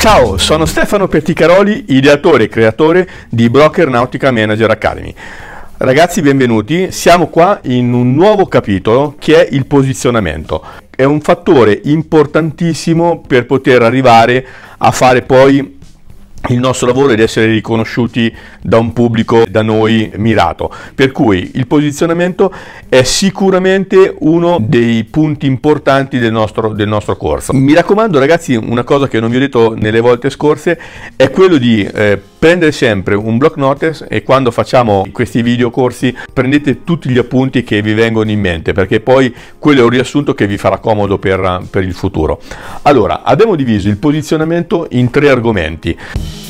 Ciao, sono Stefano Petticaroli, ideatore e creatore di Broker Nautica Manager Academy. Ragazzi, benvenuti. Siamo qua in un nuovo capitolo che è il posizionamento. È un fattore importantissimo per poter arrivare a fare poi il nostro lavoro ed essere riconosciuti da un pubblico da noi mirato, per cui il posizionamento è sicuramente uno dei punti importanti del nostro corso. Mi raccomando ragazzi, una cosa che non vi ho detto nelle volte scorse è quello di prendere sempre un block notice e quando facciamo questi video corsi prendete tutti gli appunti che vi vengono in mente, perché poi quello è un riassunto che vi farà comodo per il futuro. Allora, abbiamo diviso il posizionamento in 3 argomenti.